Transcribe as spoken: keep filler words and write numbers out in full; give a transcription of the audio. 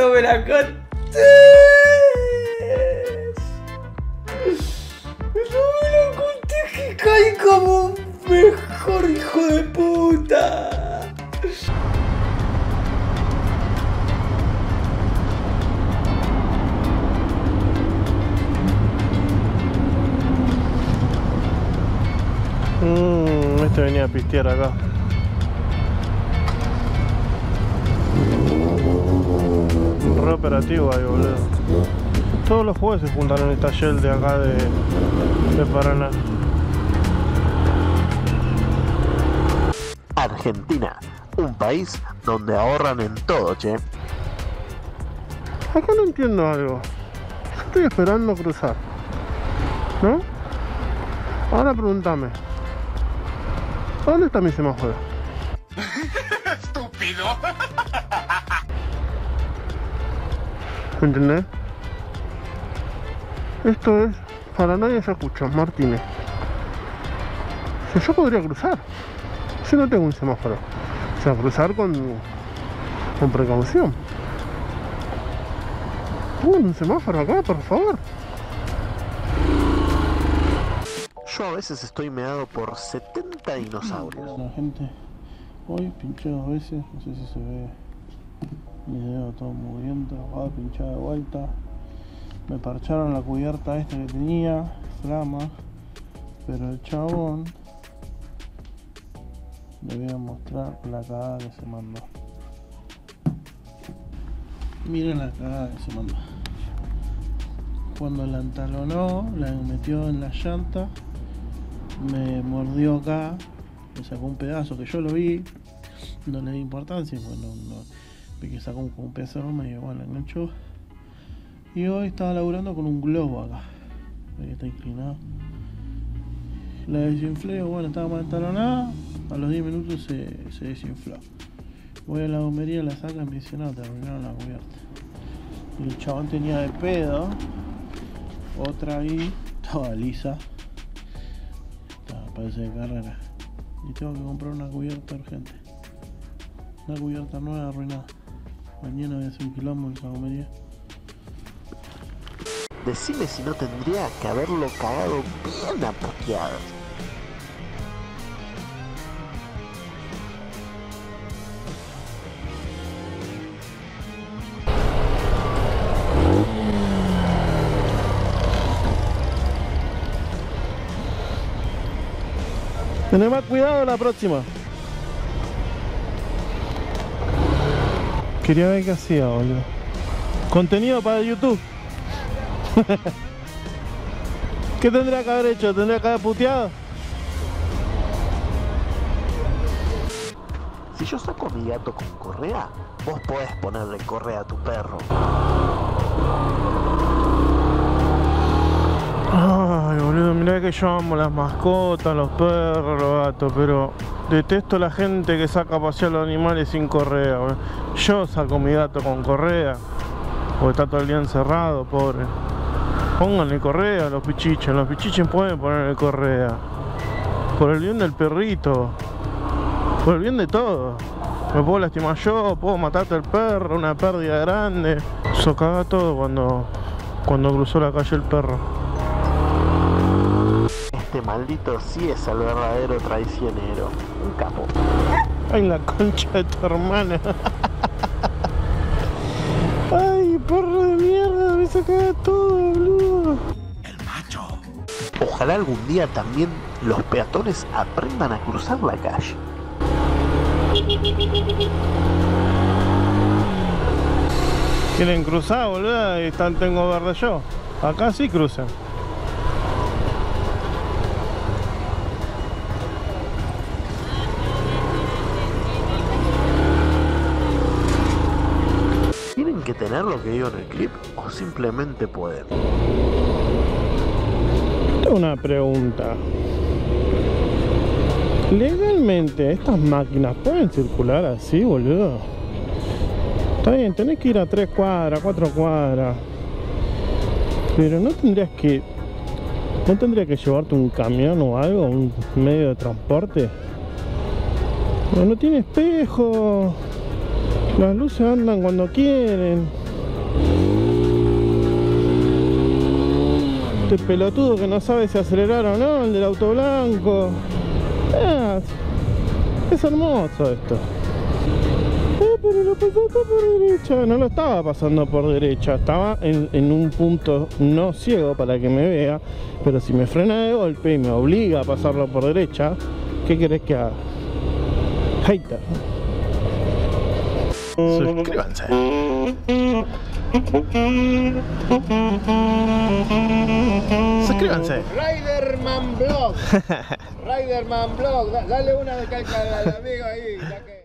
no me la contés. No me la contés que caí como un mejor hijo de puta. Mmm, este venía a pistear acá. Re operativo ahí, boludo. Todos los jueves se juntan en esta Shell de acá de, de Paraná. Argentina, un país donde ahorran en todo, che. Acá no entiendo algo. Yo estoy esperando cruzar, ¿no? Ahora pregúntame, ¿dónde está mi semáforo? ¡Estúpido! ¿Entendés? Esto es Paraná y Ayacucho, Martínez. Si yo podría cruzar, yo no tengo un semáforo. O sea, cruzar con, con precaución. Pongan un semáforo acá, por favor. Yo a veces estoy meado por setenta dinosaurios. La gente, hoy pinché dos veces, no sé si se ve mi dedo todo mugriento, va a pinchar de vuelta. Me parcharon la cubierta esta que tenía, flama, pero el chabón le voy a mostrar la cagada que se mandó. Miren la cagada que se mandó. Cuando la entalonó, la metió en la llanta, me mordió acá, me sacó un pedazo que yo lo vi, no le di importancia, bueno, no, vi que sacó un, un pedazo de y bueno, enganchó. Y hoy estaba laburando con un globo acá, ahí está inclinado. La desinflé, bueno, estaba más entalonada, a los diez minutos se, se desinfló. Voy a la gomería, la saca y me dice, no, te arruinaron la cubierta. Y el chabón tenía de pedo otra ahí, estaba lisa, estaba, parece de carrera. Y tengo que comprar una cubierta urgente, una cubierta nueva arruinada. Mañana voy a hacer un quilombo en esa gomería. Decime si no tendría que haberlo cagado bien a puteadas. Tené más cuidado la próxima. Quería ver qué hacía, boludo. Contenido para YouTube. ¿Qué tendría que haber hecho? ¿Tendría que haber puteado? Si yo saco a mi gato con correa, vos podés ponerle correa a tu perro. Ay, boludo, mirá que yo amo las mascotas, los perros, los gatos, pero detesto la gente que saca a pasear a los animales sin correa, boludo. Yo saco a mi gato con correa, porque está todo el día encerrado, pobre. Pónganle correa a los pichiches, los pichiches pueden ponerle correa. Por el bien del perrito, por el bien de todo. Me puedo lastimar yo, puedo matarte al perro, una pérdida grande. Eso caga todo cuando, cuando cruzó la calle el perro. Este maldito sí es el verdadero traicionero. Un capo. Ay, la concha de tu hermana. Ay, perro de mierda, me saca todo, boludo. El macho. Ojalá algún día también los peatones aprendan a cruzar la calle. Quieren cruzar, boludo, y están, tengo verde yo. Acá sí cruzan. ¿Tienen que tener lo que digo en el clip o simplemente pueden? Tengo una pregunta. Legalmente, ¿estas máquinas pueden circular así, boludo? Está bien, tenés que ir a tres cuadras, cuatro cuadras. Pero no tendrías que... ¿No tendría que llevarte un camión o algo? ¿Un medio de transporte? No, no tiene espejo. Las luces andan cuando quieren. Este pelotudo que no sabe si acelerar o no, el del auto blanco. Ah, es hermoso esto. Eh, pero lo pasaste por derecha. No lo estaba pasando por derecha. Estaba en, en un punto no ciego para que me vea. Pero si me frena de golpe y me obliga a pasarlo por derecha, ¿qué querés que haga? Hater. Suscríbanse. Suscríbanse. Riderman Blog. Riderman Blog. Da- Dale una de calca al amigo ahí. ya que-